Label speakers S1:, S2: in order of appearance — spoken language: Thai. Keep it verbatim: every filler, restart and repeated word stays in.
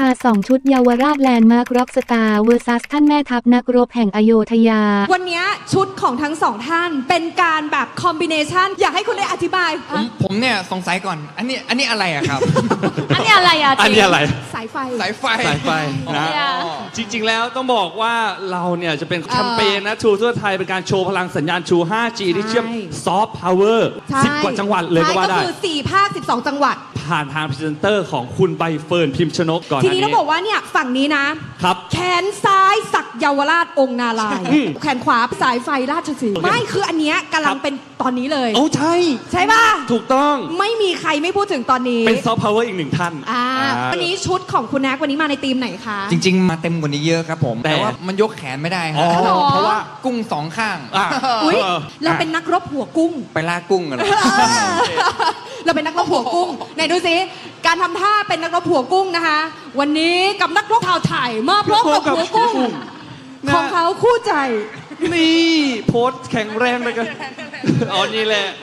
S1: าสองชุดเยาวราชแลนด์มาร์คร็อกสตาร์เวอร์ซัสท่านแม่ทัพนักรบแห่งอโยธยา
S2: วันนี้ชุดของทั้งสองท่านเป็นการแบบคอมบิเนชันอยากให้คุณได้อธิบาย
S3: ผมผมเนี่ยสงสัยก่อนอันนี้อันนี้อะไรอะครับ
S2: อันนี้อะไรอะ
S4: อันนี้อะไร
S2: สายไฟ
S3: สายไฟ
S4: สายไฟนะจริงๆแล้วต้องบอกว่าเราเนี่ยจะเป็นแคมเปญนะชูทั่วไทยเป็นการโชว์พลังสัญญาณชู ห้าจี ที่เชื่อมซอฟต์พาวเวอร์สิบกว่าจังหวัดเลยก็ว่าได้
S2: ก็คือสี่ภาคสิบสองจังหวัด
S4: ผ่านทางพรีเซนเตอร์ของคุณใบเฟิร์นพิมพ์ชนกก่อน
S2: ทีนี้ต้องบอกว่าเนี่ยฝั่งนี้นะครับแขนซ้ายสักเยาวราชองค์นารายณ์แขนขวาสายไฟราชสีห์ไม่คืออันเนี้ยกำลังเป็นตอนนี้เลย
S4: โอ้ใช่
S2: ใช่ป่ะ
S4: ถูกต้อง
S2: ไม่มีใครไม่พูดถึงตอนนี้
S4: เป็นซอฟต์พาวเวอร์อีกหนึ่งท่าน
S2: วันนี้ชุดของคุณแน็กวันนี้มาในธีมไหนคะ
S3: จริงๆมาเต็มกว่านี้เยอะครับผมแต่ว่ามันยกแขนไม่ได้ครับเพราะว่ากุ้งสองข้าง
S2: อุ้ยเราเป็นนักรบหัวกุ้ง
S3: ไปล่ากุ้งกันเลย
S2: เราเป็นนักรบหัวกุ้งไหนดูสิการทำท่าเป็นนักรบหัวกุ้งนะคะวันนี้กับนักรบชาวไทยมาพร้อมกับหัวกุ้งของเขาคู่ใจ
S4: นี่โพสแข็งแรงเลยกันอ๋อนี่แหละ